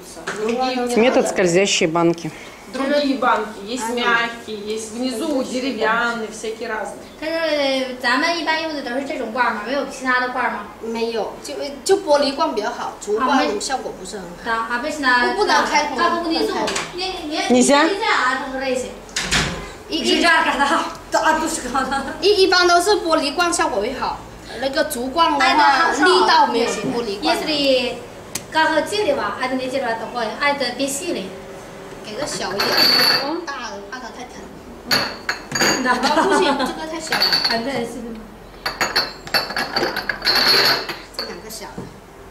Метод скользящей банки. Другие банки, есть мягкие, есть внизу деревянные, всякие разные. 但是咱们一般用的都是这种罐吗？没有其他的罐吗？ 没有，就玻璃罐比较好，竹罐效果不是很好。 的，обычно 不能开， 它внизу，你先啊，这些。是这样的，啊不是的。 一般都是玻璃罐效果会好，那个竹罐的话力道没有玻璃罐。 если как дерево, это не дерево такое, а это без силы. 给个小一点，大的怕它太疼。 да, 不行，这个太小了。 反正是。 这两个小的。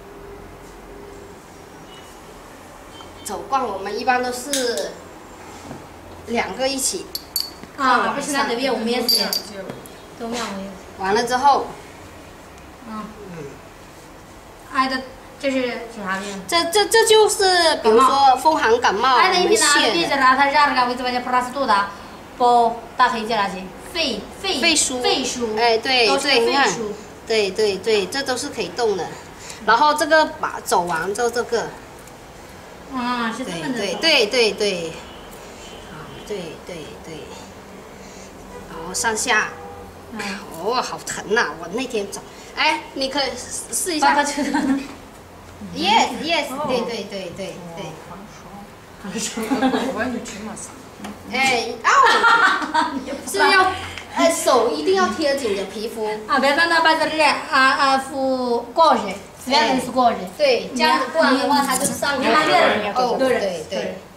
走罐我们一般都是2个一起。 啊，不是那对面我们也是。对面我也是。 完了之后。 挨的。 这是啥的？ 这就是比如说风寒感冒，我们泻的。肺腧，哎对对，你看，对，这都是可以动的。然后这个把走完之后这个， 啊，是这么的。 对，好，对，然后上下，哦，好疼呐！我那天走，哎，你可以试一下。Yes， 对。哎，是要，手一定要贴紧的皮肤。 啊，别让它把这里敷裹着，只要是裹着。 对，这样子不然的话它就上面。 对。